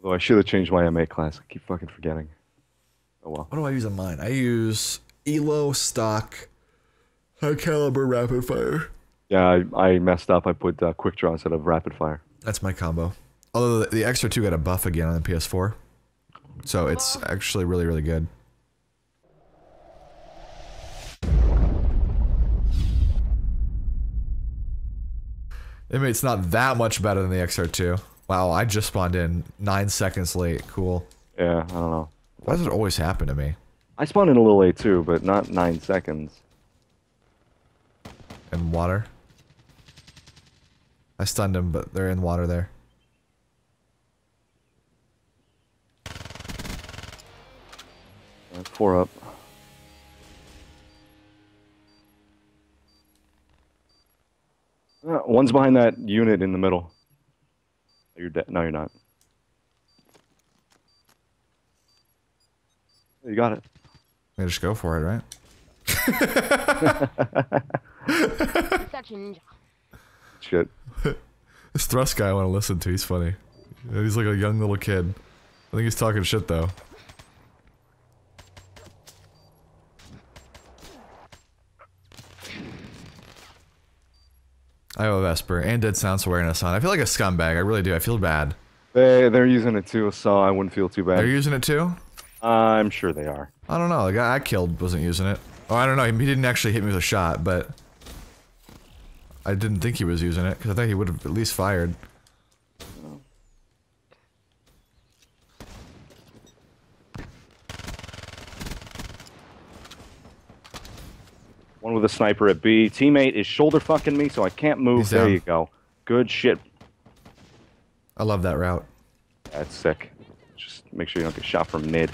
Although I should have changed my M8 class. I keep fucking forgetting. Oh well. What do I use on mine? I use Elo stock high caliber rapid fire. Yeah, I messed up. I put quick draw instead of rapid fire. That's my combo. Although the XR2 got a buff again on the PS4. So it's actually really, really good. It's not that much better than the XR2. Wow, I just spawned in 9 seconds late. Cool. Yeah, I don't know. Why does it always happen to me? I spawned in a little late too, but not 9 seconds. In water? I stunned him, but they're in water there. That's 4 up. One's behind that unit in the middle. You're dead. No, you're not. You got it. Yeah, just go for it, right? Shit. This thrust guy I want to listen to, he's funny. He's like a young little kid. I think he's talking shit though. I have a Vesper and Dead Sounds Awareness on. I feel like a scumbag, I really do. I feel bad. They're using it too, so I wouldn't feel too bad. They're using it too? I'm sure they are. I don't know, the guy I killed wasn't using it. Oh, I don't know, he didn't actually hit me with a shot, but... I didn't think he was using it, because I thought he would have at least fired. One with a sniper at B. Teammate is shoulder fucking me, so I can't move. He's there down. you go. Good shit. I love that route. That's sick. Just make sure you don't get shot from mid.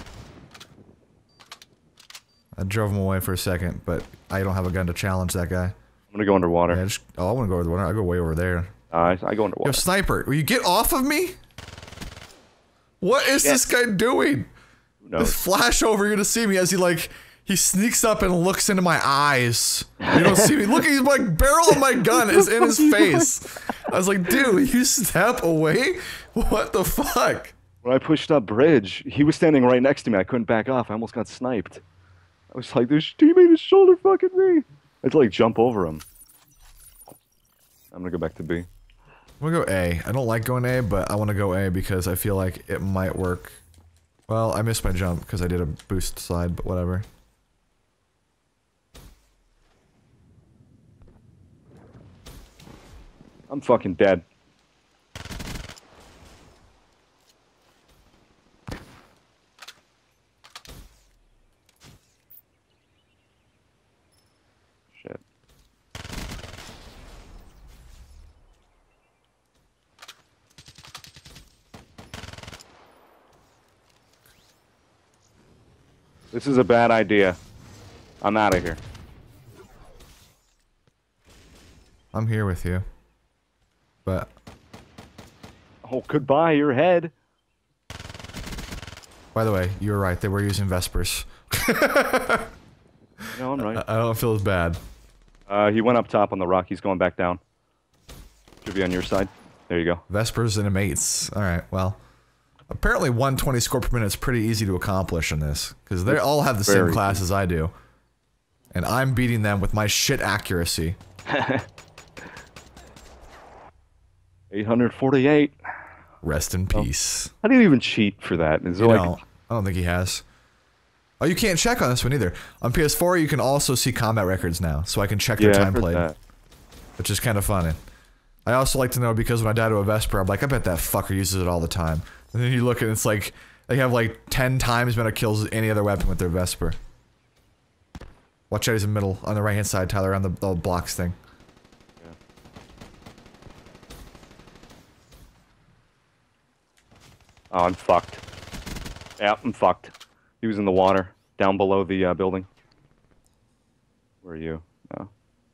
I drove him away for a second, but I don't have a gun to challenge that guy. I'm gonna go underwater. Yeah, oh, I want to go over the water. I go way over there. I go underwater. Yo, sniper, will you get off of me? What is this guy doing? Who knows? This flash over here to see me as he sneaks up and looks into my eyes. You don't see me. Look, he's like barrel of my gun is in his face. I was like, dude, you step away? What the fuck? When I pushed up bridge, he was standing right next to me. I couldn't back off. I almost got sniped. I was like, this teammate is shoulder fucking me. I had to like jump over him. I'm gonna go back to B. I'm gonna go A. I don't like going A, but I want to go A because I feel like it might work. Well, I missed my jump because I did a boost slide, but whatever. I'm fucking dead. Shit. This is a bad idea. I'm out of here. I'm here with you. But... Oh, goodbye, your head. By the way, you were right. They were using Vespers. No, I'm right. I don't feel as bad. He went up top on the rock. He's going back down. Should be on your side. There you go. Vespers and mates. Alright, well. Apparently 120 score per minute is pretty easy to accomplish in this. Because they all have the same class as I do. And I'm beating them with my shit accuracy. 848. Rest in peace. How do you even cheat for that? Is there I don't think he has. Oh, you can't check on this one either. On PS4, you can also see combat records now, so I can check their time played. Which is kind of funny. I also like to know because when I die to a Vesper, I'm like, I bet that fucker uses it all the time. And then you look and it's like, they have like 10 times as many kills as any other weapon with their Vesper. Watch out, he's in the middle, on the right hand side, Tyler, on the blocks thing. Oh, I'm fucked. Yeah, I'm fucked. He was in the water, down below the building. Where are you? Oh.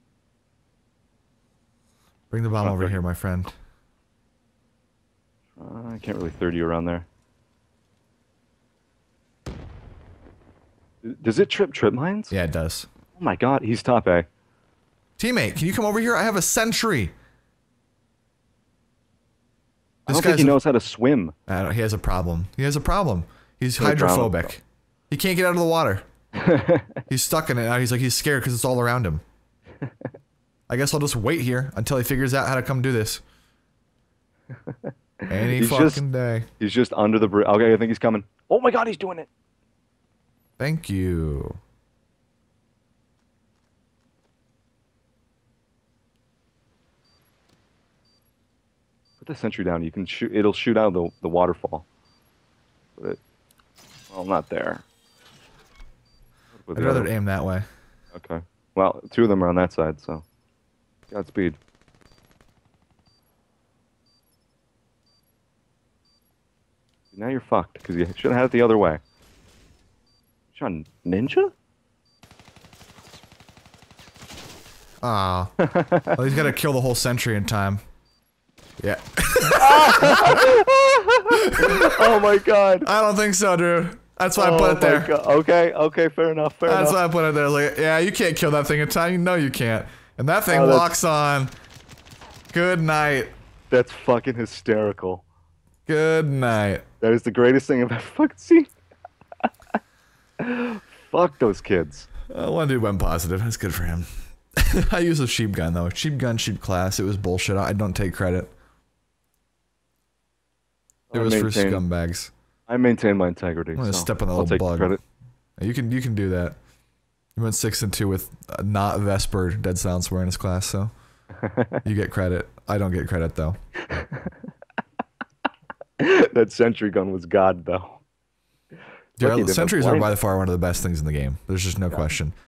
Bring the bomb over here, my friend. I can't really 30 you around there. Does it trip mines? Yeah, it does. Oh my god, he's top A. Teammate, can you come over here? I have a sentry. I don't think he knows how to swim. He has a problem. He has a problem. He's hydrophobic. He can't get out of the water. He's stuck in it now. He's scared because it's all around him. I guess I'll just wait here until he figures out how to come do this. Any fucking day. He's just under the bridge. Okay, I think he's coming. Oh my god, he's doing it. Thank you. Put the sentry down. You can shoot. It'll shoot out the waterfall. But well, not there. I'd rather aim that way. Okay. Well, 2 of them are on that side, so Godspeed. Now you're fucked because you should have had it the other way. Sean, ninja? Ah. Well, he's got to kill the whole sentry in time. Yeah. Oh my god. I don't think so, dude. That's why I put it there. God. Okay, fair enough, fair enough. That's why I put it there. Like, yeah, you can't kill that thing in time. You know you can't. And that thing locks on. Good night. That's fucking hysterical. Good night. That is the greatest thing I've ever fucking seen. Fuck those kids. One dude went positive. That's good for him. I use a sheep gun though. Sheep gun, sheep class. It was bullshit. I don't take credit. It was for scumbags. I maintain my integrity. I'm gonna step on the little bug. Credit. You can do that. You went 6 and 2 with not Vesper Dead Silence Awareness class, so you get credit. I don't get credit though. That sentry gun was god though. Dude, sentries are by far one of the best things in the game. There's just no question.